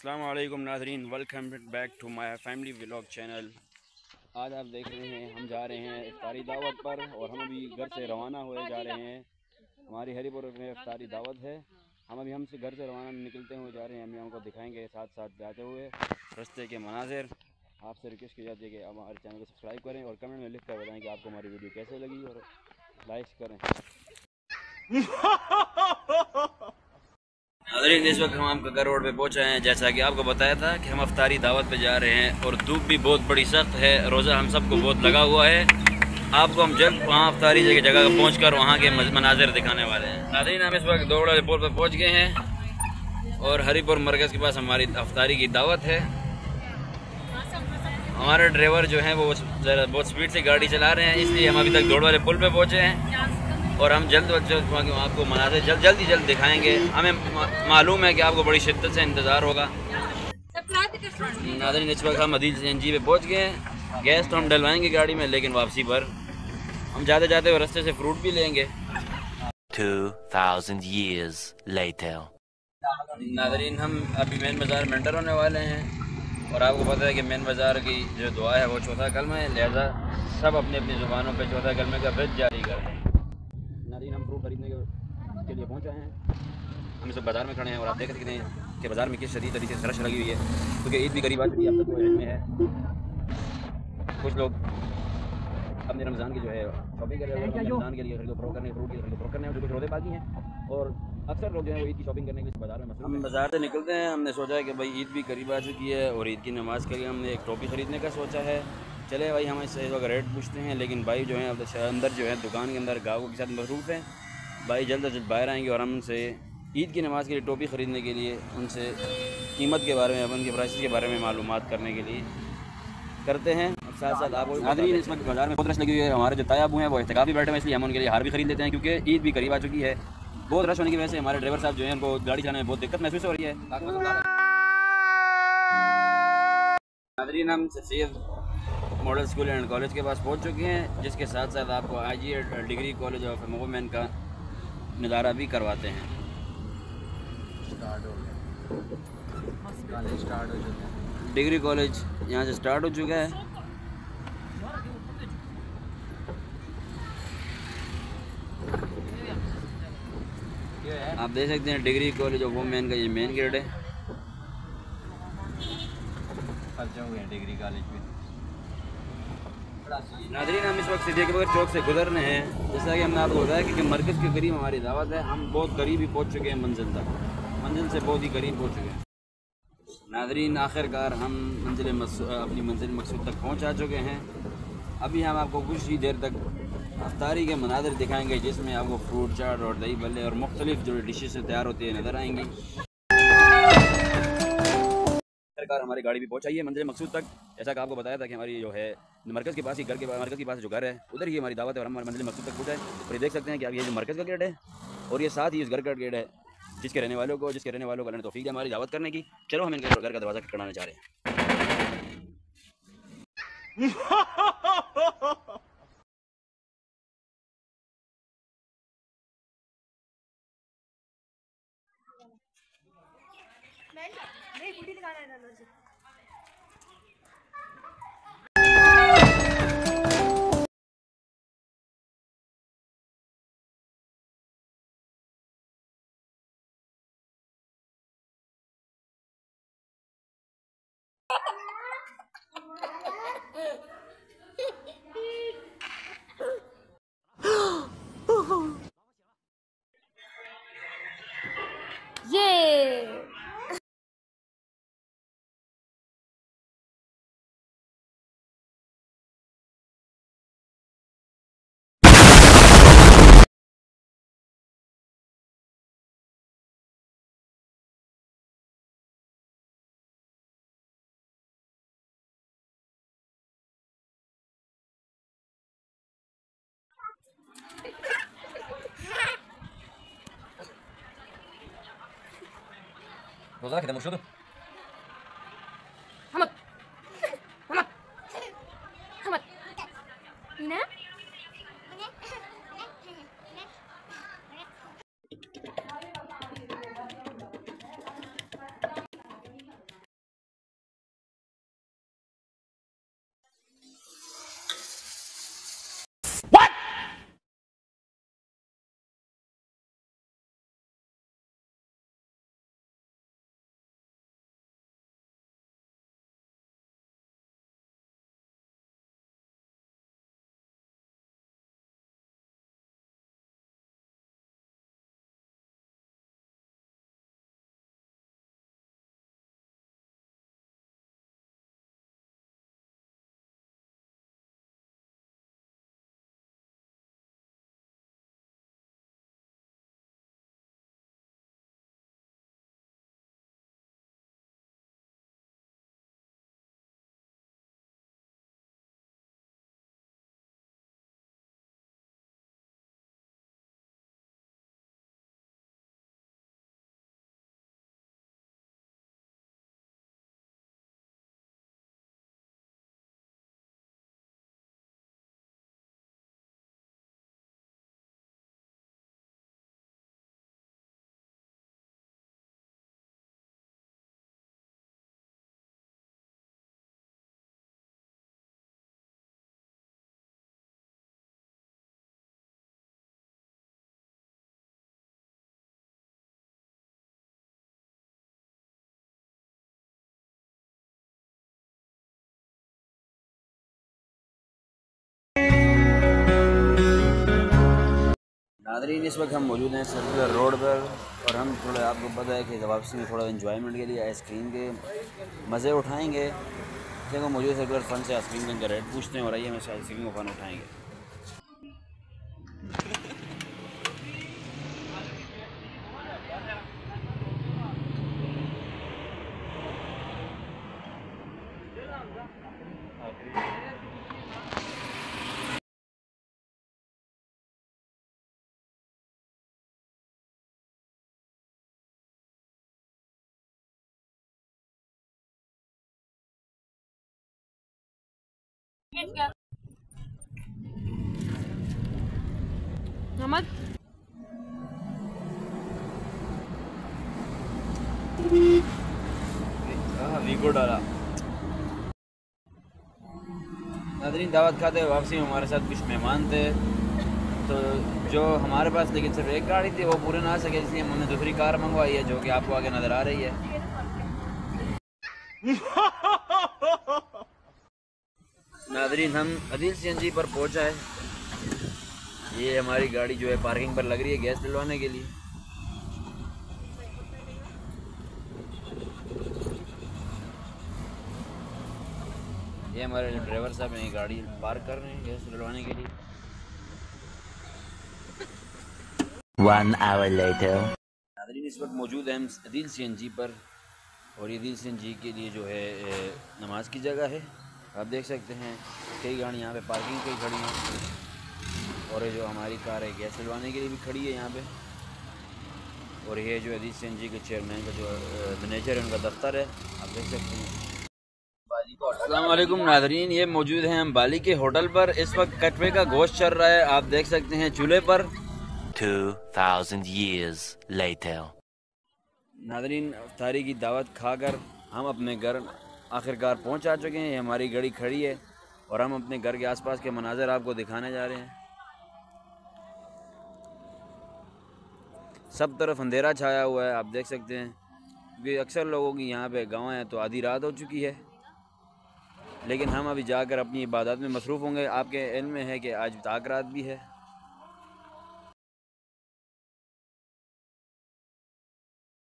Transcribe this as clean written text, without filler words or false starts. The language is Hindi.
अस्सलाम वालेकुम नाज़रीन, welcome back to my family vlog channel. आज आप देख रहे हैं हम जा रहे हैं इफ्तारी दावत पर और हम अभी घर से रवाना हुए जा रहे हैं। हमारी हरीपुर में इफ्तारी दावत है। हम अभी हमसे घर से रवाना निकलते हुए जा रहे हैं। हम आपको दिखाएंगे साथ साथ जाते हुए रास्ते के मनाज़िर। आपसे रिक्वेस्ट की जाती है कि आप हमारे चैनल को सब्सक्राइब करें और कमेंट में लिख कर बताएँ कि आपको हमारी वीडियो कैसे लगी और लाइक करें। नाज़रीन, इस वक्त हम आपका रोड पे पहुंचे हैं। जैसा कि आपको बताया था कि हम अफ्तारी दावत पे जा रहे हैं और धूप भी बहुत बड़ी सख्त है। रोज़ा हम सबको बहुत लगा हुआ है। आपको हम जल्द वहाँ अफ्तारी जगह पहुँच कर वहाँ के मनाजिर दिखाने वाले हैं। नाज़रीन, हम इस वक्त दौड़ वाले पुल पर पहुँच गए हैं और हरीपुर मरकज़ के पास हमारी अफ्तारी की दावत है। हमारे ड्राइवर जो हैं वो बहुत स्पीड से गाड़ी चला रहे हैं, इसलिए हम अभी तक दौड़ वाले पुल पर पहुँचे हैं और हम जल्द आपको मनाज़िर जल्द दिखाएंगे। हमें मालूम है कि आपको बड़ी शिद्दत से इंतज़ार होगा। नाज़रीन, इस वक्त हम अदील CNG पे पहुंच गए हैं। गैस तो हम डलवाएंगे गाड़ी में, लेकिन वापसी पर हम जाते जाते हुए रास्ते से फ्रूट भी लेंगे। 2000 years later। नाज़रीन, हम अभी मेन बाज़ार में एंटर होने वाले हैं और आपको पता है कि मेन बाज़ार की जो दुआ है वो चौथा कलमा है, लिहाजा सब अपनी अपनी ज़ुबानों पर चौथा कलमे का व्रत जारी करें। नाज़रीन, हम फ्रूट खरीदने के लिए पहुँचे हैं। हम इस बाज़ार में खड़े हैं और आप देख सकते हैं कि बाज़ार में किस शदीद तरीके से रश लगी हुई है, क्योंकि ईद भी करीब आ चुकी है। अब तक तो ईद में है, कुछ लोग अपने रमज़ान की जो है शॉपिंग कर रहे हैं, रमज़ान के लिए खरीदो फरोख्त करने, फ्रूट की खरीदो फरोख्त करने, जो कुछ रोज़े बाकी हैं और अक्सर लोग जो है वो ईद की शॉपिंग करने के लिए बाज़ार में मसरूफ़ हैं। हम बाज़ार से निकलते हैं। हमने सोचा है कि भाई ईद भी करीब आ चुकी है और ईद की नमाज़ के लिए हमने एक टोपी ख़रीदने का सोचा है। चले भाई, हम इससे इस वक्त रेट पूछते हैं, लेकिन भाई जो है अंदर जो है दुकान के अंदर गाँव के साथ मसरूफ़ हैं। भाई जल्द से जल्द बाहर आएंगे और हम उनसे ईद की नमाज़ के लिए टोपी ख़रीदने के लिए उनसे कीमत के बारे में, उनके प्राइस के बारे में मालूमात करने के लिए करते हैं। साथ साथ आपको नाज़रीन, इस वक्त बाज़ार में बहुत रश लगी हुई है। हमारे जो तायाबू हैं वो इत्तिकाफ़ भी बैठे हुए हैं, इसलिए हम उनके लिए हार भी खरीद लेते हैं, क्योंकि ईद भी करीब आ चुकी है। बहुत रश होने की वजह से हमारे ड्राइवर साहब जो हैं उनको गाड़ी चलाने में बहुत दिक्कत महसूस हो रही है। नाज़रीन, हम Syed model school and college के पास पहुंच चुके हैं, जिसके साथ साथ आपको IGA degree college of movement का नज़ारा भी करवाते हैं। डिग्री कॉलेज यहाँ से स्टार्ट हो चुका है। आप देख सकते हैं डिग्री कॉलेज ऑफ वुमेन का ये मेन गेट है। डिग्री कॉलेज में नाज़रीन, हम इस वक्त सिद्दीक़पुर चौक से गुजर रहे हैं। जैसा कि हमने आपको बताया कि मरकज़ के करीब हमारी दावत है। हम बहुत करीब ही पहुँच चुके हैं मंजिल तक, मंजिल से बहुत ही करीब पहुँच चुके हैं। नाज़रीन, आखिरकार हम अपनी मंजिल मकसूद तक पहुँच आ चुके हैं। अभी हम आपको कुछ ही देर तक अफ्तारी के मनाज़िर दिखाएंगे, जिसमें आपको फ्रूट चाट और दही भल्ले और मुख्तलिफ जो डिशेस से तैयार होती है नज़र आएंगी। आखिरकार हमारी गाड़ी भी पहुँचाई है मंजिल मकसूद तक। जैसा कि आपको बताया था कि हमारी जो है मरकज़ के पास ही मरकज़ के पास जो घर है उधर ही हमारी दावत है और हम मंजिल मकसूद तक पहुँचे। और ये देख सकते हैं कि अब ये जो मरकज़ का गेट है और ये साथ ही इस घर का गेट है, जिसके रहने वालों को अल्लाह ने तौफीक दी हमारी दावत करने की। चलो हम इनके घर का दरवाज़ा खटखटाने जा रहे हैं। ये रोज़ा कितना मुश्किल Hamad. Hamad. Hamad. Ina? नादरीन इस वक्त हम मौजूद हैं सर्कुलर रोड पर और हम थोड़ा आपको पता है कि वापसी में थोड़ा एंजॉयमेंट के लिए आइसक्रीम के मज़े उठाएंगे। देखो मौजूद सर्कुलर फ़न से आइसक्रीम का रेट पूछते हैं और आइए हम इस आइसक्रीम का फ़न उठाएंगे। मोहम्मद वीगो डाला। नादरीन दावत खाते हुए वापसी में हमारे साथ कुछ मेहमान थे, तो जो हमारे पास लेकिन सिर्फ एक गाड़ी थी वो पूरे ना आ सके, इसलिए हमने दूसरी कार मंगवाई है जो कि आपको आगे नज़र आ रही है। नादरीन हम अदील CNG पर पहुंचा है। ये हमारी गाड़ी जो है पार्किंग पर लग रही है गैस डलवाने के लिए। ये हमारे ड्राइवर साहब हैं, गाड़ी पार्क कर रहे हैं गैस डलवाने के लिए। 1 hour later. नादरीन इस वक्त मौजूद हैं हम अदील CNG पर और ये अदील CNG के लिए जो है नमाज की जगह है। आप देख सकते हैं कई गाड़ी यहाँ पे पार्किंग पे खड़ी हैं और ये जो हमारी कार है गैस डलवाने के लिए भी खड़ी है यहाँ पे। और ये जो अदील CNG के चेयरमैन का जो मैनेजर है उनका दफ्तर है, आप देख सकते हैं। अस्सलाम वालेकुम नादरीन, ये मौजूद हैं हम बाली के होटल पर। इस वक्त कटवे का गोश्त चल रहा है, आप देख सकते हैं चूल्हे पर। 2000 years later. नादरीन अफ्तारी की दावत खाकर हम अपने घर आखिरकार पहुंच आ चुके हैं। ये हमारी गाड़ी खड़ी है और हम अपने घर के आसपास के मनाज़र आपको दिखाने जा रहे हैं। सब तरफ अंधेरा छाया हुआ है, आप देख सकते हैं, क्योंकि अक्सर लोगों की यहाँ पे गाँव है तो आधी रात हो चुकी है। लेकिन हम अभी जाकर अपनी इबादत में मसरूफ़ होंगे। आपके इल्म में है कि आज ताक रात भी है।